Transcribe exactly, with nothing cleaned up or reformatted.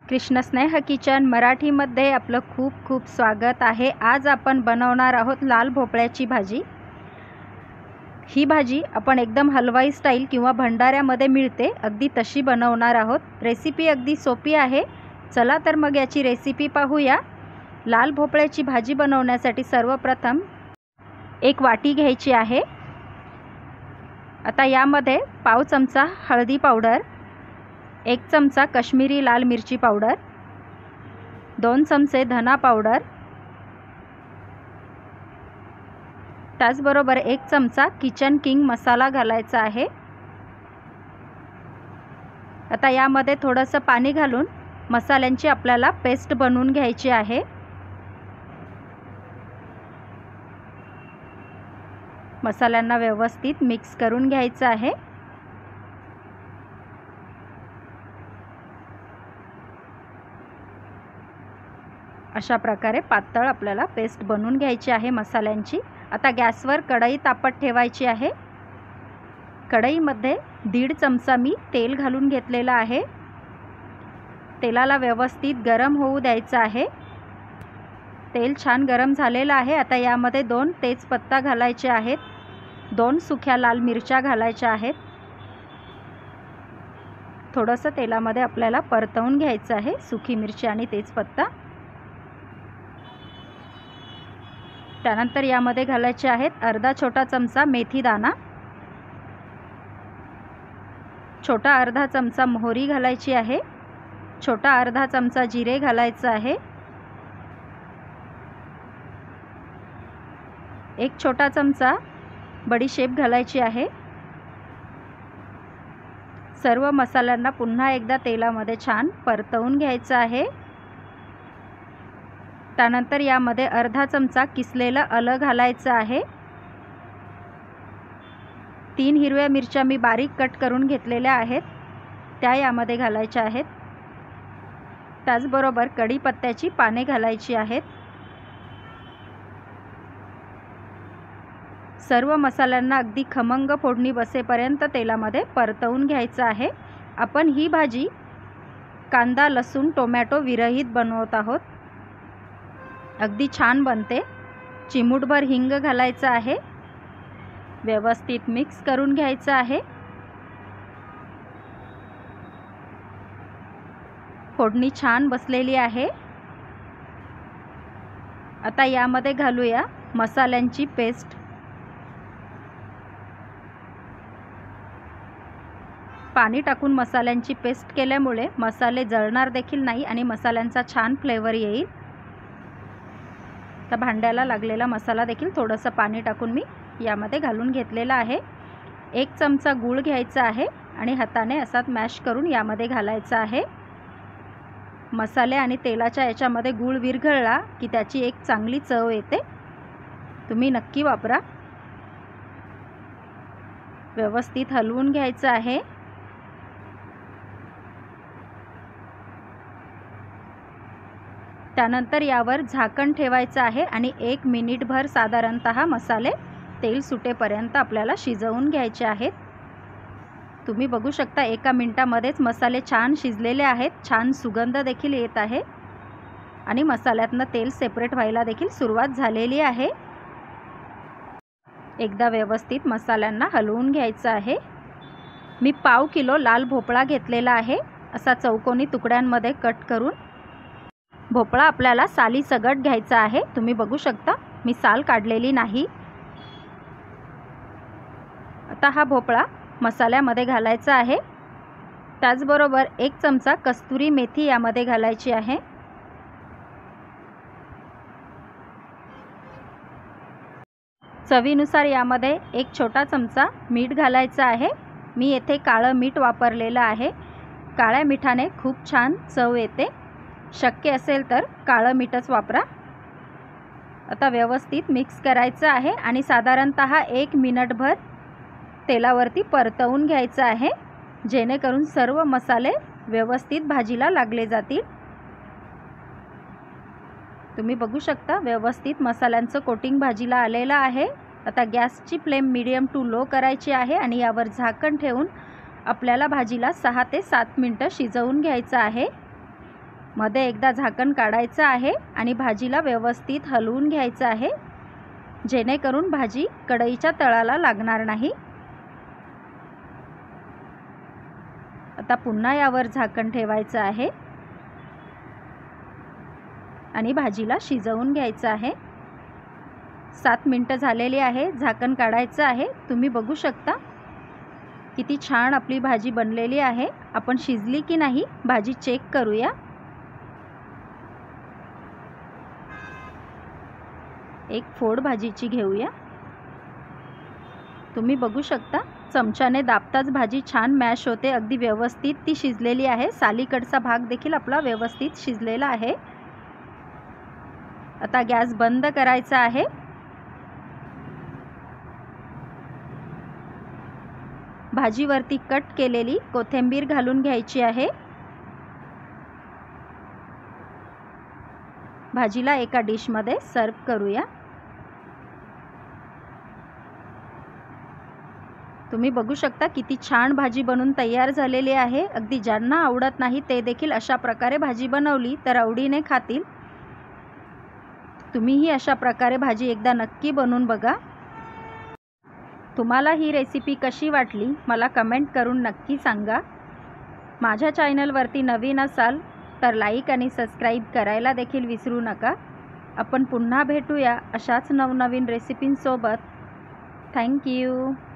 कृष्ण स्नेह किचन मराठीमध्ये आपलं खूप खूप स्वागत आहे। आज आपण बनवणार आहोत लाल भोपळ्याची भाजी। ही भाजी आपण एकदम हलवाई स्टाईल किंवा भंडाऱ्यामध्ये मिळते अगदी तशी बनवणार आहोत। रेसिपी अगदी सोपी आहे। चला तर मग याची रेसिपी पाहूया। लाल भोपळ्याची भाजी बनवण्यासाठी सर्वप्रथम एक वाटी घ्यायची आहे। आता यामध्ये पाव चमचा हळदी पावडर, एक चमचा काश्मीरी लाल मिरची पावडर, दोन चमचे धना पावडर, त्याचबरोबर एक चमचा किचन किंग मसाला घालायचा आहे। आता यामध्ये थोडंसं पाणी घालून मसाल्यांची आपल्याला पेस्ट बनवून घ्यायची आहे। मसाल्यांना व्यवस्थित मिक्स करून घ्यायचं आहे। अशा प्रकारे पातळ आपल्याला पेस्ट बनवून घ्यायची आहे मसाल्यांची। आता गॅसवर कढई तापत ठेवायची आहे। कढईमध्ये दीड चमचा मी तेल घालून घेतलेला आहे। तेलाला व्यवस्थित गरम होऊ द्यायचं आहे। तेल छान गरम झालेलं आहे। आता यामध्ये दोन तेजपत्ता घालायचे आहेत, दोन सुक्या लाल मिरच्या घालायच्या आहेत। थोडंसं तेलामध्ये आपल्याला परतवून घ्यायचं आहे सुकी मिरची आणि तेजपत्ता। त्यानंतर यामध्ये घालायचे आहेत अर्धा छोटा चमचा मेथी दाणा, छोटा अर्धा चमचा मोहरी घालायची आहे, छोटा अर्धा चमचा जिरे घालायचं आहे, एक छोटा चमचा बडीशेप घालायची आहे। सर्व मसाल्यांना पुन्हा एकदा तेलामध्ये छान परतवून घ्यायचं आहे। त्यानंतर यामध्ये अर्धा चमचा किसलेलं आलं घालायचं आहे। तीन हिरव्या मिरच्या मी बारीक कट करून घेतलेल्या आहेत, त्या यामध्ये घालायच्या आहेत। त्याचबरोबर कढीपत्त्याची पाने घालायची आहेत। सर्व मसाल्यांना अगदी खमंग फोडणी बसेपर्यंत तेलामध्ये परतवून घ्यायचं आहे। आपण ही भाजी कांदा लसूण टोमॅटो विरहित बनवत आहोत। अगदी छान बनते। चिमूटभर हिंग घालायचं आहे, व्यवस्थित मिक्स करून घ्यायचं आहे। फोडणी छान बसलेली आहे। आता यामध्ये घालूया मसाल्यांची पेस्ट। पाणी टाकून मसाल्यांची पेस्ट केल्यामुळे मसाले जळणार देखील नाही आणि मसाल्यांचा छान फ्लेवर येईल। तर भांड्याला लागलेला मसाला देखील थोडंसं पाणी टाकून मी यामध्ये घालून घेतलेला आहे। एक चमचा गूळ घ्यायचा आहे आणि हाताने असाच मॅश करून यामध्ये घालायचा आहे। मसाले आणि तेलाच्या याच्यामध्ये गूळ विरघळला की त्याची एक चांगली चव येते। तुम्ही नक्की वापरा। व्यवस्थित हलवून घ्यायचं आहे। त्यानंतर यावर झाकण ठेवायचं आहे आणि एक मिनिटभर साधारणतः मसाले तेल सुटेपर्यंत आपल्याला शिजवून घ्यायचे आहेत। तुम्ही बघू शकता एका मिनिटामध्येच मसाले छान शिजलेले आहेत, छान सुगंध देखील येत आहे आणि मसाल्यातनं तेल सेपरेट व्हायला देखील सुरुवात झालेली आहे। एकदा व्यवस्थित मसाल्यांना हलवून घ्यायचं आहे। मी पाव किलो लाल भोपळा घेतलेला आहे, असा चौकोनी तुकड्यांमध्ये कट करून। भोपळा आपल्याला साली सगट घ्यायचा आहे। तुम्ही बघू शकता मी साल काढलेली नाही। आता हा भोपळा मसाल्यामध्ये घालायचा आहे। त्याचबरोबर एक चमचा कस्तुरी मेथी यामध्ये घालायची आहे। चवीनुसार यामध्ये एक छोटा चमचा मीठ घालायचा आहे। मी येथे काळं मीठ वापरलेलं आहे। काळ्या मिठाने खूप छान चव येते। शक्य असेल तर काळं मीठच वापरा। आता व्यवस्थित मिक्स करायचं आहे आणि साधारणतः एक मिनिटभर तेलावरती परतवून घ्यायचं आहे, जेणेकरून सर्व मसाले व्यवस्थित भाजीला लागले जातील। तुम्ही बघू शकता व्यवस्थित मसाल्यांचं कोटिंग भाजीला आलेलं आहे। आता गॅसची फ्लेम मीडियम टू लो करायची आहे आणि यावर झाकण ठेवून आपल्याला भाजीला सहा ते सात मिनिटं शिजवून घ्यायचं आहे। मध्ये एकदा झाकण काढायचं आहे आणि भाजीला व्यवस्थित हलवून घ्यायचं आहे, जेणेकरून भाजी कढईच्या तळाला लागणार नाही. आता पुन्हा यावर झाकण ठेवायचं आहे आणि भाजीला शिजवून घ्यायचं आहे. सात मिनटं झालेली आहे. झाकण काढायचं आहे. तुम्ही बघू शकता किती छान आपली भाजी बनलेली आहे. आपण शिजली की नाही भाजी चेक करूया. एक फोड भाजीची घेऊया. तुम्ही बघू शकता चमच्याने दाबताच भाजी छान मॅश होते. अगदी व्यवस्थित ती शिजलेली आहे. सालीकडचा भाग देखील आपला व्यवस्थित शिजलेला आहे. आता गॅस बंद करायचा आहे. भाजीवरती कट केलेली कोथिंबीर घालून घ्यायची आहे. भाजीला एका डिशमध्ये सर्व करूया. तुम्ही बघू शकता किती छान भाजी बनून तयार झालेली आहे. अगदी ज्यांना आवडत नाही ते देखील अशा प्रकारे भाजी बनवली तर आवडीने खातील. तुम्हीही अशा प्रकारे भाजी एकदा नक्की बनवून बघा. तुम्हाला ही रेसिपी कशी वाटली मला कमेंट करून नक्की सांगा. माझ्या चॅनलवरती नवीन असाल तर लाईक आणि सबस्क्राईब करायला देखील विसरू नका. आपण पुन्हा भेटूया अशाच नवनवीन रेसिपींसोबत. Thank you.